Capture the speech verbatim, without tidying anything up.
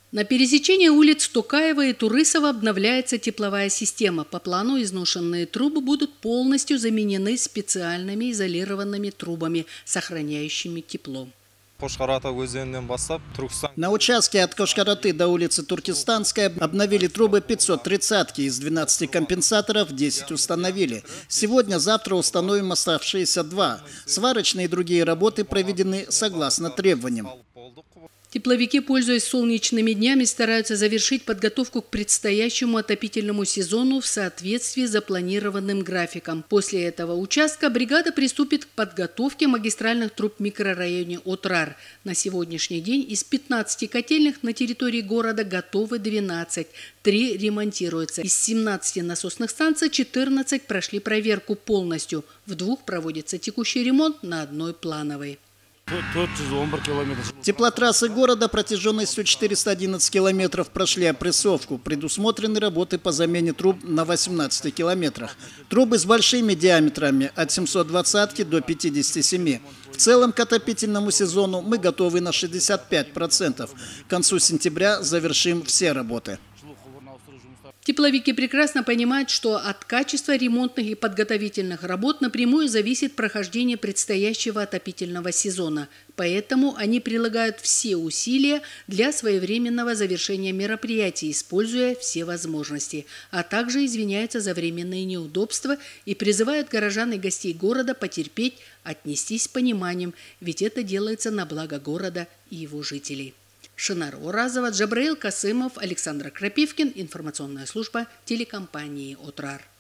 На пересечении улиц Токаева и Турысова обновляется тепловая система. По плану изношенные трубы будут полностью заменены специальными изолированными трубами, сохраняющими тепло. На участке от Кошкараты до улицы Туркестанская обновили трубы пятьсот тридцатки. Из двенадцати компенсаторов десять установили. Сегодня-завтра установим оставшиеся два. Сварочные и другие работы проведены согласно требованиям. Тепловики, пользуясь солнечными днями, стараются завершить подготовку к предстоящему отопительному сезону в соответствии с запланированным графиком. После этого участка бригада приступит к подготовке магистральных труб в микрорайоне Отрар. На сегодняшний день из пятнадцати котельных на территории города готовы двенадцать. Три ремонтируются. Из семнадцати насосных станций четырнадцать прошли проверку полностью. В двух проводится текущий ремонт, на одной плановый. Теплотрассы города протяженностью четыреста одиннадцать километров прошли опрессовку. Предусмотрены работы по замене труб на восемнадцати километрах. Трубы с большими диаметрами от семисот двадцатки до пятидесяти семи. В целом к отопительному сезону мы готовы на шестьдесят пять процентов. К концу сентября завершим все работы. Тепловики прекрасно понимают, что от качества ремонтных и подготовительных работ напрямую зависит прохождение предстоящего отопительного сезона. Поэтому они прилагают все усилия для своевременного завершения мероприятий, используя все возможности, а также извиняются за временные неудобства и призывают горожан и гостей города потерпеть, отнестись с пониманием, ведь это делается на благо города и его жителей. Шынар Оразова, Джабраил Касымов, Александр Крапивкин. Информационная служба телекомпании «Отрар».